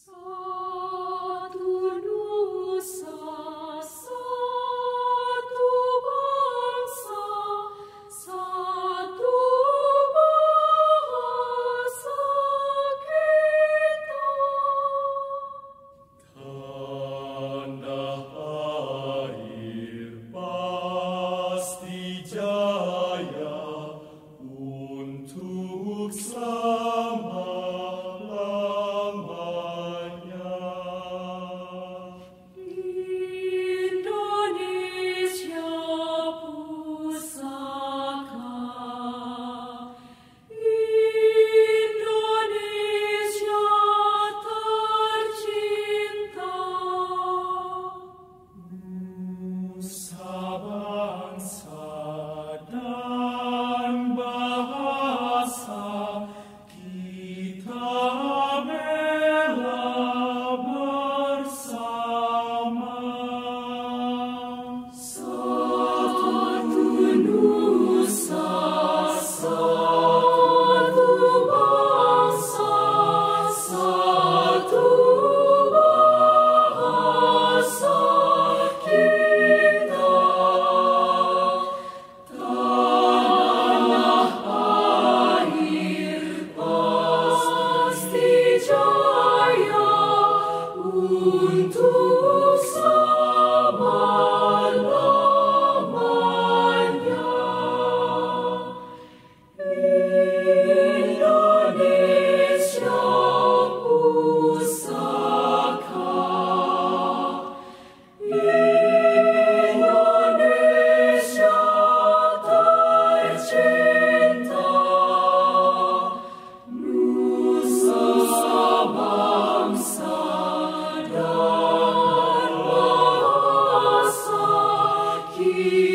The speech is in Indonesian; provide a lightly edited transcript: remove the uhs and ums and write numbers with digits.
Satu nusa, satu bangsa, satu bahasa kita. Tanah air pasti jaya untuk selama-lamanya. Indonesia pusaka, Indonesia tercinta. Nusa bangsa dan bahasa kita bela bersama. Satu nusa, satu bangsa, satu bahasa kita. Tanah air pasti jaya untuk selama-lamanya. Indonesia pusaka, Indonesia tercinta. Nusa bangsa dan bahasa kita.